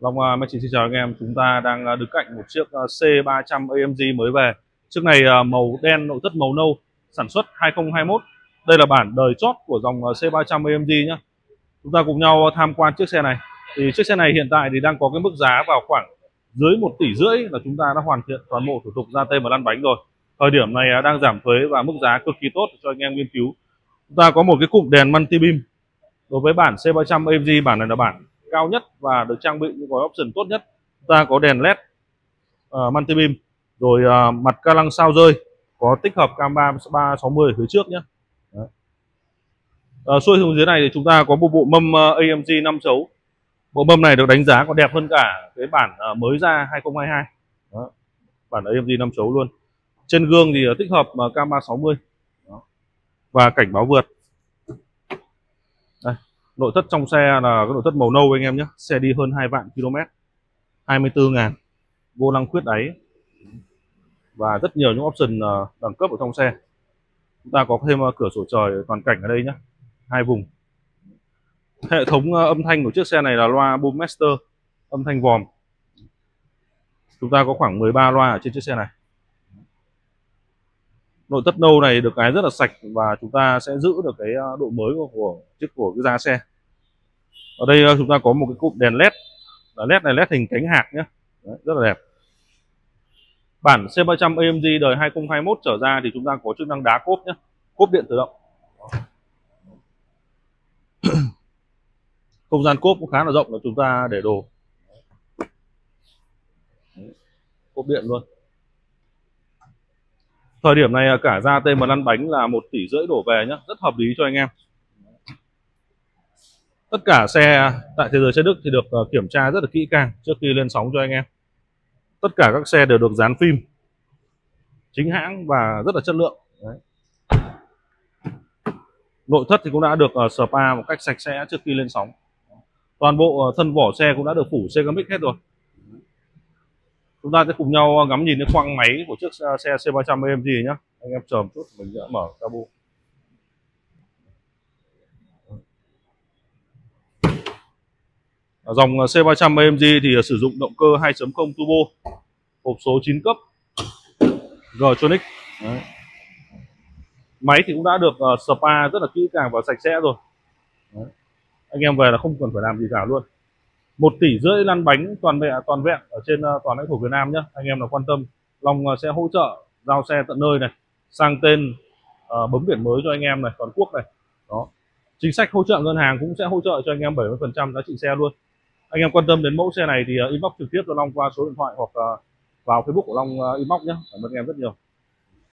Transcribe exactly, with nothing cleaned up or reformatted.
Long uh, Machine xin chào anh em. Chúng ta đang uh, đứng cạnh một chiếc uh, C ba trăm A M G mới về. Chiếc này uh, màu đen, nội thất màu nâu, sản xuất hai không hai mốt. Đây là bản đời chót của dòng uh, C ba trăm A M G nhé. Chúng ta cùng nhau tham quan chiếc xe này. Thì chiếc xe này hiện tại thì đang có cái mức giá vào khoảng dưới một tỷ rưỡi là chúng ta đã hoàn thiện toàn bộ thủ tục ra tên và lăn bánh rồi. Thời điểm này uh, đang giảm thuế và mức giá cực kỳ tốt cho anh em nghiên cứu. Chúng ta có một cái cụm đèn multi beam. Đối với bản C ba trăm A M G, bản này là bản cao nhất và được trang bị những gói option tốt nhất. Chúng ta có đèn led uh, multi beam, rồi uh, mặt ca lăng sao rơi, có tích hợp camera ba sáu mươi ở phía trước nhé. Uh, xuôi xuống dưới này thì chúng ta có một bộ mâm uh, A M G năm chấu. Bộ mâm này được đánh giá còn đẹp hơn cả cái bản uh, mới ra hai không hai hai. Đó. Bản A M G năm chấu luôn. Trên gương thì uh, tích hợp uh, camera sáu mươi. Đó. Và cảnh báo vượt. Đây. Nội thất trong xe là cái nội thất màu nâu anh em nhé. Xe đi hơn hai vạn km, hai mươi tư ngàn. Vô lăng khuyết đáy và rất nhiều những option đẳng cấp ở trong xe. Chúng ta có thêm cửa sổ trời toàn cảnh ở đây nhé, hai vùng. Hệ thống âm thanh của chiếc xe này là loa Boommaster, âm thanh vòm. Chúng ta có khoảng mười ba loa ở trên chiếc xe này. Nội thất nâu này được cái rất là sạch và chúng ta sẽ giữ được cái độ mới của, của chiếc của cái da xe. Ở đây chúng ta có một cái cụm đèn led. led này led hình cánh hạc nhé. Đấy, rất là đẹp. Bản C ba trăm A M G đời hai không hai mốt trở ra thì chúng ta có chức năng đá cốp nhé, cốp điện tự động. Không gian cốp cũng khá là rộng, là chúng ta để đồ. Cốp điện luôn. Thời điểm này cả ra tên và lăn bánh là một tỷ rưỡi đổ về nhé, rất hợp lý cho anh em. Tất cả xe tại thế giới xe Đức thì được kiểm tra rất là kỹ càng trước khi lên sóng cho anh em. Tất cả các xe đều được dán phim chính hãng và rất là chất lượng. Đấy. Nội thất thì cũng đã được uh, spa một cách sạch sẽ trước khi lên sóng. Toàn bộ uh, thân vỏ xe cũng đã được phủ ceramic hết rồi. Chúng ta sẽ cùng nhau ngắm nhìn cái khoang máy của chiếc xe C ba trăm A M G nhé. Anh em chờ một chút, mình sẽ mở cabo. Ở dòng C ba trăm A M G thì sử dụng động cơ hai chấm không turbo, hộp số chín cấp, G-tronic. Đấy. Máy thì cũng đã được uh, spa rất là kỹ càng và sạch sẽ rồi. Đấy. Anh em về là không cần phải làm gì cả luôn. Một tỷ rưỡi lăn bánh toàn vẹn toàn vẹn ở trên uh, toàn lãnh thổ Việt Nam nhé. Anh em nào quan tâm, Long uh, sẽ hỗ trợ giao xe tận nơi này, sang tên, uh, bấm biển mới cho anh em này, toàn quốc này. Đó. Chính sách hỗ trợ ngân hàng cũng sẽ hỗ trợ cho anh em bảy mươi phần trăm giá trị xe luôn. Anh em quan tâm đến mẫu xe này thì uh, inbox trực tiếp cho Long qua số điện thoại hoặc uh, vào Facebook của Long uh, inbox nhé. Cảm ơn anh em rất nhiều.